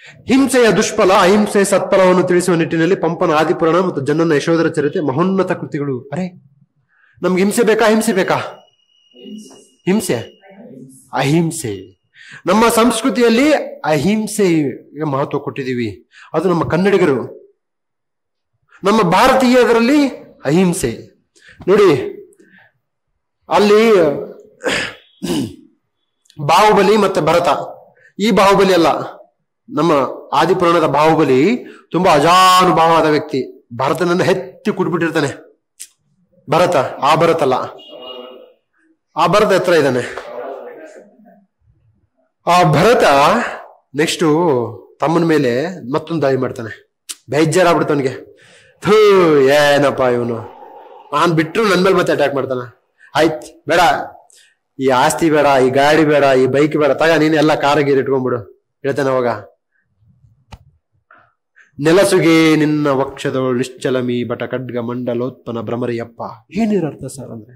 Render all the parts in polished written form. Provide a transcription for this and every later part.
ಹಿಂಸೆಯ ದುಷ್ಫಲ ಅಹಿಂಸೆಯ ಸತ್ಫಲವನ್ನು ತಿಳಿಸುವ ನಿಟ್ಟಿನಲ್ಲಿ ಪಂಪನ ಆದಿಪುರಾಣ ಮತ್ತು ಜನ್ನನ ಯಶೋಧರ ಚರಿತೆ ಮಹೋನ್ನತ ಕೃತಿಗಳು. ಅರೆ, ನಮ್ಗೆ ಹಿಂಸೆ ಬೇಕಾ? ಹಿಂಸೆ ಬೇಕಾ? ಹಿಂಸೆ, ಅಹಿಂಸೆ. ನಮ್ಮ ಸಂಸ್ಕೃತಿಯಲ್ಲಿ ಅಹಿಂಸೆಗೆ ಮಹತ್ವ ಕೊಟ್ಟಿದ್ದೀವಿ. ಅದು ನಮ್ಮ ಕನ್ನಡಿಗರು, ನಮ್ಮ ಭಾರತೀಯರಲ್ಲಿ ಅಹಿಂಸೆ. ನೋಡಿ, ಅಲ್ಲಿ ಬಾಹುಬಲಿ ಮತ್ತೆ ಭರತ, ಈ ಬಾಹುಬಲಿ ಅಲ್ಲ, ನಮ್ಮ ಆದಿಪುರಾಣದ ಬಾಹುಬಲಿ ತುಂಬಾ ಅಜಾನುಭಾವವಾದ ವ್ಯಕ್ತಿ. ಭರತನನ್ನ ಹೆತ್ತಿ ಕುಟ್ಬಿಟ್ಟಿರ್ತಾನೆ. ಭರತ, ಆ ಭರತ ಅಲ್ಲ, ಆ ಭರತ ಎತ್ತರ ಇದ್ದಾನೆ. ಆ ಭರತ ನೆಕ್ಸ್ಟ್ ತಮ್ಮನ ಮೇಲೆ ಮತ್ತೊಂದು ದಾಳಿ ಮಾಡ್ತಾನೆ. ಬೇಜಾರಾಗ್ಬಿಡ್ತಾವನಿಗೆ. ಥೂ, ಏನಪ್ಪ ಇವನು, ನಾನ್ ಬಿಟ್ರು ನನ್ ಮೇಲೆ ಮತ್ತೆ ಅಟ್ಯಾಕ್ ಮಾಡ್ತಾನ. ಆಯ್ತ್, ಬೇಡ, ಈ ಆಸ್ತಿ ಬೇಡ, ಈ ಗಾಡಿ ಬೇಡ, ಈ ಬೈಕ್ ಬೇಡ, ತಗ ನೀನ್ ಎಲ್ಲ ಕಾರಗೀರ್ ಇಟ್ಕೊಂಡ್ಬಿಡು ಹೇಳ್ತಾನೆ. ಅವಾಗ ನೆಲಸುಗೆ ನಿನ್ನ ವಕ್ಷದೋಳು ನಿಶ್ಚಲಮಿ ಬಟ ಖಡ್ಗ ಮಂಡಲೋತ್ಪನ್ನ ಭ್ರಮರಿಯಪ್ಪ. ಏನಿರ ಅರ್ಥ ಸರ್ ಅಂದ್ರೆ,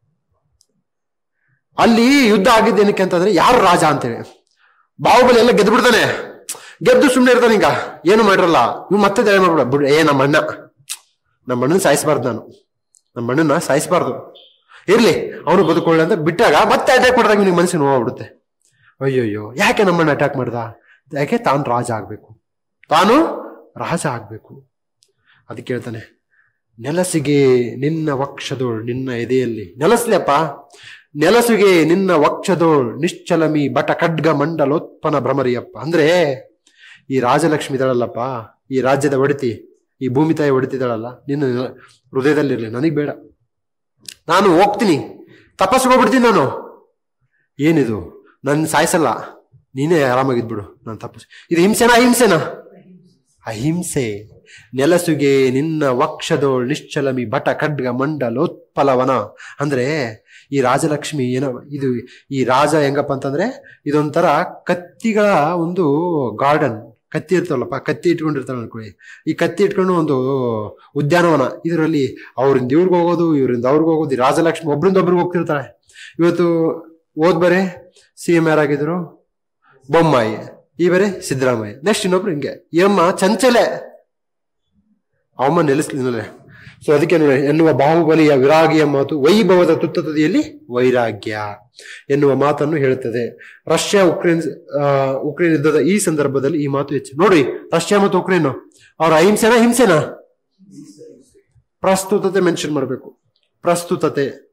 ಅಲ್ಲಿ ಯುದ್ಧ ಆಗಿದ್ದೇನಕ್ಕೆ ಅಂತಂದ್ರೆ ಯಾರು ರಾಜ ಅಂತೇಳಿ. ಬಾಹುಬಲಿ ಎಲ್ಲ ಗೆದ್ದು ಬಿಡ್ತಾನೆ. ಗೆದ್ದು ಸುಮ್ಮನೆ ಇರ್ತಾನೆ. ಈಗ ಏನು ಮಾಡಿರಲ್ಲ ಇವ್ ಮತ್ತೆ ದಯ ಮಾಡ್ಬಿಡ ಬಿಡು. ನಮ್ಮ ಅಣ್ಣನ ಸಾಯಿಸಬಾರ್ದು, ನಮ್ಮ ಅಣ್ಣನ ಸಾಯಿಸಬಾರ್ದು, ಇರ್ಲಿ ಅವನು ಬದುಕೊಳ್ಳಿ ಅಂತ ಬಿಟ್ಟಾಗ ಮತ್ತೆ ಅಟ್ಯಾಕ್ ಮಾಡಿದಾಗ ನಿನಗೆ ಮನಸ್ಸಿಗೆ ನೋವಾಗ್ಬಿಡುತ್ತೆ. ಅಯ್ಯೋಯ್ಯೋ, ಯಾಕೆ ನಮ್ಮನ್ನ ಅಟ್ಯಾಕ್ ಮಾಡ್ದ? ಯಾಕೆ ತಾನು ರಾಜ ಆಗ್ಬೇಕು, ತಾನು ರಾಜ ಆಗ್ಬೇಕು. ಅದಕ್ಕೆ ಹೇಳ್ತಾನೆ, ನೆಲಸಿಗೆ ನಿನ್ನ ವಕ್ಷದೋಳ್ ನಿನ್ನ ಎದೆಯಲ್ಲಿ. ನೆಲಸ್ಲಿಯಪ್ಪ, ನೆಲಸುಗೆ ನಿನ್ನ ವಕ್ಷದೋಳ್ ನಿಶ್ಚಲಮಿ ಬಟ ಖಡ್ಗ ಮಂಡಲೋತ್ಪನ್ನ ಭ್ರಮರಿಯಪ್ಪ. ಅಂದ್ರೆ ಈ ರಾಜಲಕ್ಷ್ಮಿ ಇದ್ದಾಳಲ್ಲಪ್ಪ, ಈ ರಾಜ್ಯದ ಒಡತಿ, ಈ ಭೂಮಿ ತಾಯಿ ಹೊಡಿತಿದ್ದಾಳಲ್ಲ, ನಿನ್ನ ಹೃದಯದಲ್ಲಿರ್ಲಿ. ನನಗ್ ಬೇಡ, ನಾನು ಹೋಗ್ತೀನಿ, ತಪಸ್ಸು ಹೋಗ್ಬಿಡ್ತೀನಿ ನಾನು. ಏನಿದು, ನನ್ನ ಸಾಯಿಸಲ್ಲ, ನೀನೇ ಆರಾಮಾಗಿದ್ಬಿಡು, ನಾನು ತಪಸ್ಸು. ಇದು ಹಿಂಸೆನಾ ಅಹಿಂಸೆನಾ? ಅಹಿಂಸೆ. ನೆಲಸುಗೆ ನಿನ್ನ ವಕ್ಷದೋಳ್ ನಿಶ್ಚಲಮಿ ಬಟ ಖಡ್ಗ ಮಂಡಲೋತ್ಪಲವನ. ಅಂದ್ರೆ ಈ ರಾಜಲಕ್ಷ್ಮಿ ಏನೋ, ಇದು ಈ ರಾಜ ಹೆಂಗಪ್ಪ ಅಂತಂದ್ರೆ ಇದೊಂಥರ ಕತ್ತಿಗಳ ಒಂದು ಗಾರ್ಡನ್. ಕತ್ತಿ ಇರ್ತಾವಲ್ಲಪ್ಪ, ಕತ್ತಿ ಇಟ್ಕೊಂಡಿರ್ತಾಳೆ ಅನ್ಕೊಳ್ಳಿ. ಈ ಕತ್ತಿ ಇಟ್ಕೊಂಡು ಒಂದು ಉದ್ಯಾನವನ. ಇದರಲ್ಲಿ ಅವ್ರಿಂದ ಇವ್ರಿಗೆ ಹೋಗೋದು, ಇವರಿಂದ ಅವ್ರಿಗೆ ಹೋಗೋದು. ಈ ರಾಜಲಕ್ಷ್ಮಿ ಒಬ್ರಿಂದ ಒಬ್ರಿಗೆ ಹೋಗ್ತಿರ್ತಾಳೆ. ಇವತ್ತು ಓದ್ ಬರೇ CM ಯಾರಾಗಿದ್ರು? ಬೊಮ್ಮಾಯಿ. ಈ ಬರೇ ಸಿದ್ದರಾಮಯ್ಯ. ನೆಕ್ಸ್ಟ್ ಇನ್ನೊಬ್ರು ಹಿಂಗೆ. ಯಮ್ಮ ಚಂಚಲೆ, ಅವಮ್ಮ ನೆಲೆಸ್ಲಿಲ್ಲ. ಸೊ ಅದಕ್ಕೆ ನೋಡಿ, ಎನ್ನುವ ಬಾಹುಬಲಿಯ ವಿರಾಗಿಯ ಮಾತು ವೈಭವದ ತುತ್ತತದಿಯಲ್ಲಿ ವೈರಾಗ್ಯ ಎನ್ನುವ ಮಾತನ್ನು ಹೇಳುತ್ತದೆ. ರಷ್ಯಾ ಉಕ್ರೇನ್ ಯುದ್ಧದ ಈ ಸಂದರ್ಭದಲ್ಲಿ ಈ ಮಾತು ಹೆಚ್ಚು. ನೋಡಿ, ರಷ್ಯಾ ಮತ್ತು ಉಕ್ರೇನ್ ಅವ್ರ ಅಹಿಂಸೆನಾ ಹಿಂಸೆನಾ? ಪ್ರಸ್ತುತತೆ ಮೆನ್ಷನ್ ಮಾಡಬೇಕು. ಪ್ರಸ್ತುತತೆ